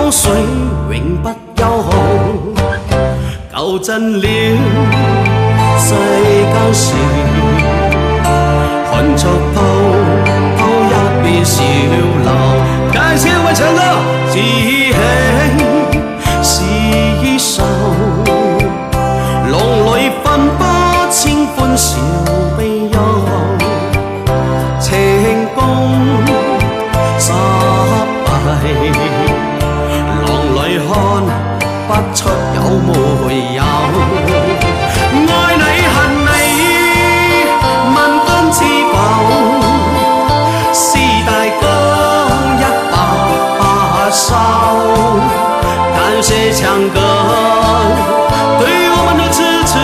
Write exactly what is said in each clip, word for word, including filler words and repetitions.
江水永不休好，舊真了世間事，看作鋪鋪一別小樓。感謝我唱歌，只喜是一首，浪裏分不清歡笑悲憂，情共失敗。浪裏看不出有沒有，愛你恨你萬般知否，是大江一百八收，感謝唱歌對我們的支持，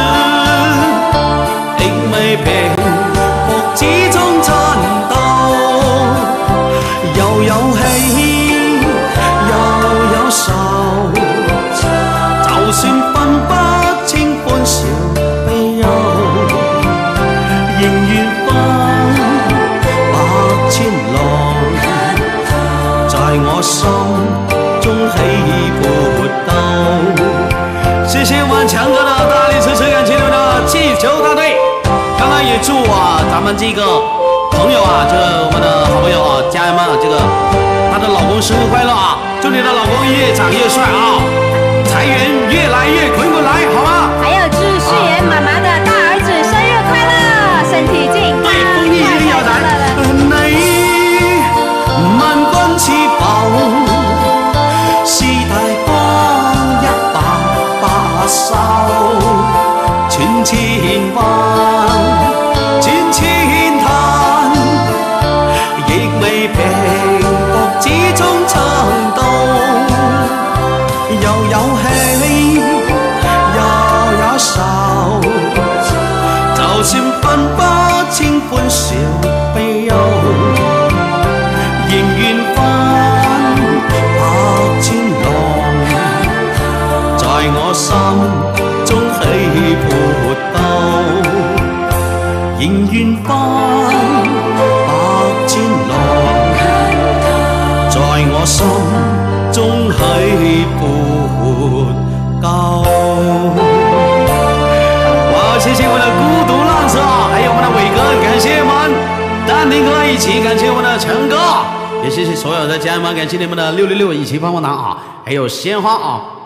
並未平伏之中戰鬥，又有喜又有愁，就算分不清歡笑悲憂，仍願翻百千浪，在我心中起搏鬥。謝謝我們強哥的大力支持，感謝你們的氣球大隊。剛剛也祝啊咱們這個朋友啊，這個我們的好朋友啊，家人們啊，這個她的老公生日快樂啊！祝你的老公越長越帥啊，財源越來越滾滾來，好嗎？ 還有祝旭妍媽媽的大兒子生日快樂，身體健康， 對，風力要來。你萬般似寶，是大江一百八收，千千萬，千千嘆，亦未平伏之中爭鬥，又有喜又有愁，就算分不清歡笑悲憂，仍願翻百千浪，在我心中起搏鬥，仍願翻百千浪，在我心中起搏鬥。哇，謝謝我的孤獨浪子啊，還有我們的偉哥，感謝我們丹寧哥一起，感謝我們的成哥，也謝謝所有的家人們，感謝你們的六六六一起幫幫忙啊，還有鮮花啊。